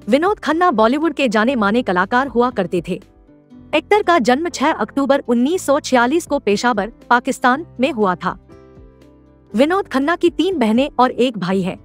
विनोद खन्ना बॉलीवुड के जाने माने कलाकार हुआ करते थे। एक्टर का जन्म 6 अक्टूबर 1946 को पेशावर, पाकिस्तान में हुआ था। विनोद खन्ना की 3 बहनें और 1 भाई है।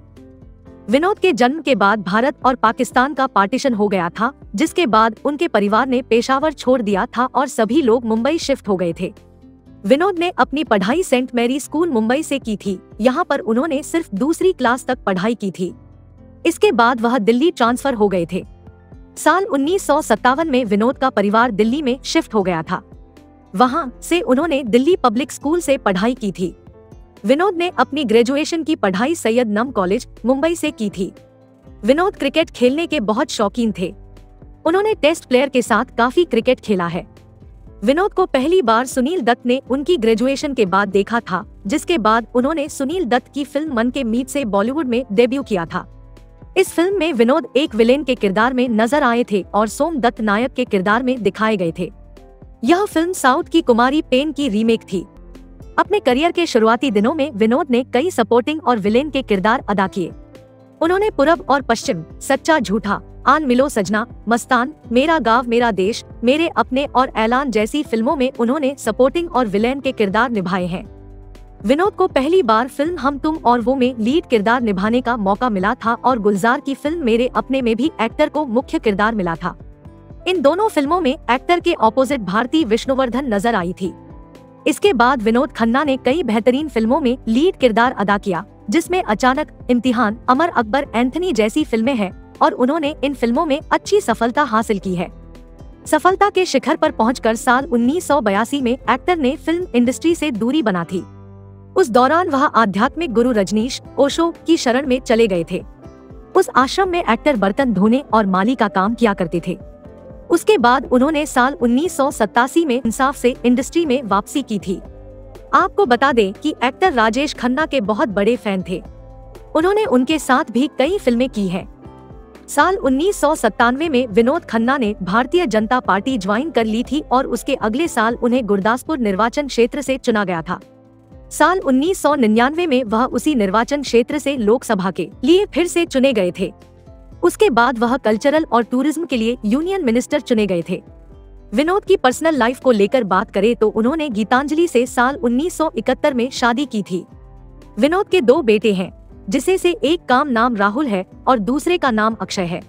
विनोद के जन्म के बाद भारत और पाकिस्तान का पार्टीशन हो गया था, जिसके बाद उनके परिवार ने पेशावर छोड़ दिया था और सभी लोग मुंबई शिफ्ट हो गए थे। विनोद ने अपनी पढ़ाई सेंट मैरी स्कूल मुंबई से की थी। यहाँ पर उन्होंने सिर्फ दूसरी क्लास तक पढ़ाई की थी। इसके बाद वह दिल्ली ट्रांसफर हो गए थे। साल 1957 में विनोद का परिवार दिल्ली में शिफ्ट हो गया था। वहां से उन्होंने दिल्ली पब्लिक स्कूल से पढ़ाई की थी। विनोद ने अपनी ग्रेजुएशन की पढ़ाई सैयद नम कॉलेज, मुंबई से की थी। विनोद क्रिकेट खेलने के बहुत शौकीन थे। उन्होंने टेस्ट प्लेयर के साथ काफी क्रिकेट खेला है। विनोद को पहली बार सुनील दत्त ने उनकी ग्रेजुएशन के बाद देखा था, जिसके बाद उन्होंने सुनील दत्त की फिल्म मन के मीत से बॉलीवुड में डेब्यू किया था। इस फिल्म में विनोद एक विलेन के किरदार में नजर आए थे और सोम दत्त नायक के किरदार में दिखाए गए थे। यह फिल्म साउथ की कुमारी पेन की रीमेक थी। अपने करियर के शुरुआती दिनों में विनोद ने कई सपोर्टिंग और विलेन के किरदार अदा किए। उन्होंने पूरब और पश्चिम, सच्चा झूठा, आन मिलो सजना, मस्तान, मेरा गाँव मेरा देश, मेरे अपने और ऐलान जैसी फिल्मों में उन्होंने सपोर्टिंग और विलेन के किरदार निभाए हैं। विनोद को पहली बार फिल्म हम तुम और वो में लीड किरदार निभाने का मौका मिला था और गुलजार की फिल्म मेरे अपने में भी एक्टर को मुख्य किरदार मिला था। इन दोनों फिल्मों में एक्टर के ऑपोजिट भारती विष्णुवर्धन नजर आई थी। इसके बाद विनोद खन्ना ने कई बेहतरीन फिल्मों में लीड किरदार अदा किया, जिसमें अचानक, इम्तिहान, अमर अकबर, एंथनी जैसी फिल्में हैं और उन्होंने इन फिल्मों में अच्छी सफलता हासिल की है। सफलता के शिखर पर पहुंचकर साल 1982 में एक्टर ने फिल्म इंडस्ट्री से दूरी बना थी। उस दौरान वह आध्यात्मिक गुरु रजनीश ओशो की शरण में चले गए थे। उस आश्रम में एक्टर बर्तन धोने और माली का काम किया करते थे। उसके बाद उन्होंने साल 1987 में इंसाफ से इंडस्ट्री में वापसी की थी। आपको बता दें कि एक्टर राजेश खन्ना के बहुत बड़े फैन थे। उन्होंने उनके साथ भी कई फिल्में की हैं। साल 1997 में विनोद खन्ना ने भारतीय जनता पार्टी ज्वाइन कर ली थी और उसके अगले साल उन्हें गुरदासपुर निर्वाचन क्षेत्र से चुना गया था। साल 1999 में वह उसी निर्वाचन क्षेत्र से लोकसभा के लिए फिर से चुने गए थे। उसके बाद वह कल्चरल और टूरिज्म के लिए यूनियन मिनिस्टर चुने गए थे। विनोद की पर्सनल लाइफ को लेकर बात करें तो उन्होंने गीतांजलि से साल 1971 में शादी की थी। विनोद के 2 बेटे हैं, जिसे से एक का नाम राहुल है और दूसरे का नाम अक्षय है।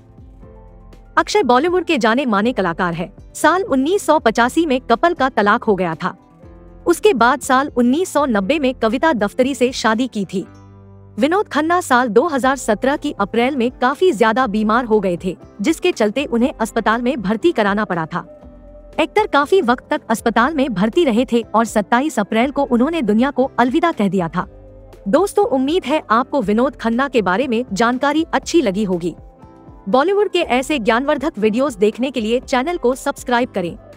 अक्षय बॉलीवुड के जाने माने कलाकार है। साल 1985 में कपल का तलाक हो गया था। उसके बाद साल 1990 में कविता दफ्तरी से शादी की थी। विनोद खन्ना साल 2017 की अप्रैल में काफी ज्यादा बीमार हो गए थे, जिसके चलते उन्हें अस्पताल में भर्ती कराना पड़ा था। एक्टर काफी वक्त तक अस्पताल में भर्ती रहे थे और 27 अप्रैल को उन्होंने दुनिया को अलविदा कह दिया था। दोस्तों, उम्मीद है आपको विनोद खन्ना के बारे में जानकारी अच्छी लगी होगी। बॉलीवुड के ऐसे ज्ञानवर्धक वीडियोस देखने के लिए चैनल को सब्सक्राइब करें।